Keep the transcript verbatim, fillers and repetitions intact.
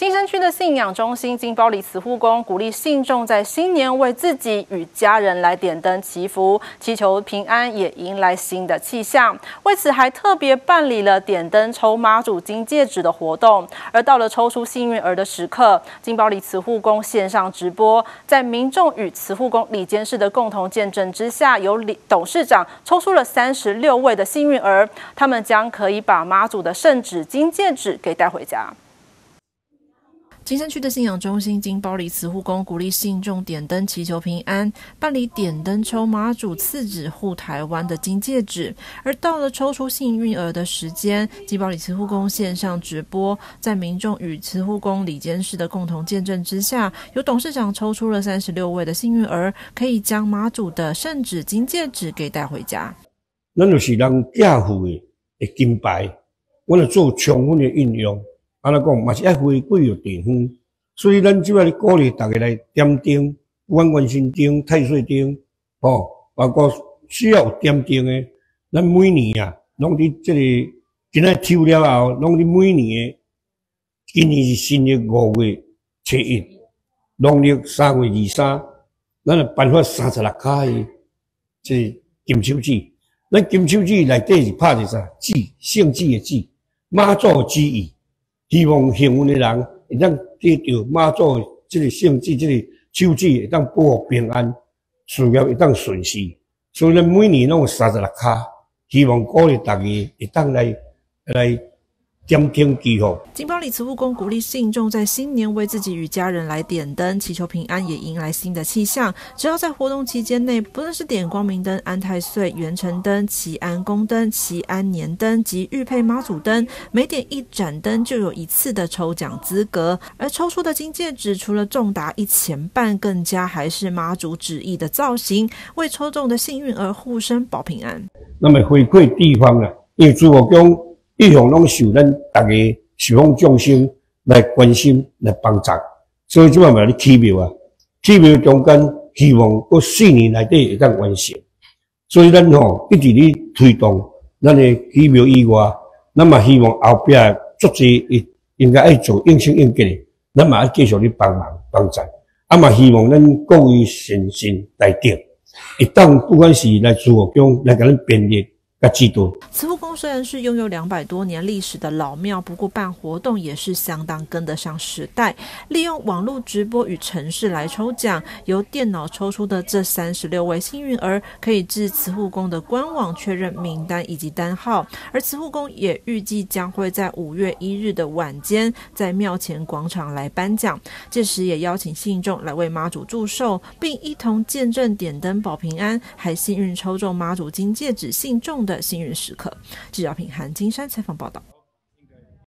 金山区的信仰中心金包里慈护宫鼓励信众在新年为自己与家人来点灯祈福，祈求平安，也迎来新的气象。为此，还特别办理了点灯抽妈祖金戒指的活动。而到了抽出幸运儿的时刻，金包里慈护宫线上直播，在民众与慈护宫理监事的共同见证之下，由董事长抽出了三十六位的幸运儿，他们将可以把妈祖的圣旨金戒指给带回家。金山区的信仰中心金包里慈护宫鼓励信众点灯祈求平安，办理点灯抽妈祖赐旨护台湾的金戒指。而到了抽出幸运儿的时间，金包里慈护宫线上直播，在民众与慈护宫理监事的共同见证之下，由董事长抽出了三十六位的幸运儿，可以将妈祖的圣旨金戒指给带回家。 咱就是人寄付的的金牌，我们做充分的运用。安怎讲，嘛是爱回归着地方，所以咱即摆咧鼓励大家来点灯，不管元神灯、太岁灯，吼，包括需要有点灯的，咱每年啊，拢伫即个今仔抽了后，拢伫每年的，今年是新的五月初一，农历三月二三，咱就颁发三十六卡的即金手指。咱金手指内底是拍着啥？旨，圣旨的旨，妈祖旨意。希望幸运的人会当得到妈祖这个圣旨、这个手指，会当保护平安，事业会当顺遂。所以咱每年拢有三十六卡，希望鼓励大家会当来来点灯祈福。 金包里慈护宫鼓励信众在新年为自己与家人来点灯，祈求平安，也迎来新的气象。只要在活动期间内，不论是点光明灯、安太岁、元辰灯、祈安宫灯、祈安年灯及玉佩妈祖灯，每点一盏灯就有一次的抽奖资格。而抽出的金戒指，除了重达一钱半，更加还是妈祖旨意的造型，为抽中的幸运儿护身保平安。 那么回馈地方啦，因为诸佛宫一向拢受咱大家十方众生来关心、来帮助，所以即摆嘛咧起庙啊，起庙中间希望嗰四年内底会当完成。所以咱吼一直咧推动咱的起庙以外，咱嘛希望后壁足济会应该爱做应性应急的，咱嘛要继续咧帮忙帮助。啊嘛希望咱各位先生来定，会当不管是来诸佛宫来甲咱编列。 慈护宫虽然是拥有两百多年历史的老庙，不过办活动也是相当跟得上时代。利用网络直播与程式来抽奖，由电脑抽出的这三十六位幸运儿，可以至慈护宫的官网确认名单以及单号。而慈护宫也预计将会在五月一日的晚间，在庙前广场来颁奖，届时也邀请信众来为妈祖祝寿，并一同见证点灯保平安，还幸运抽中妈祖金戒指信众的幸运时刻。记者品涵金山采访报道。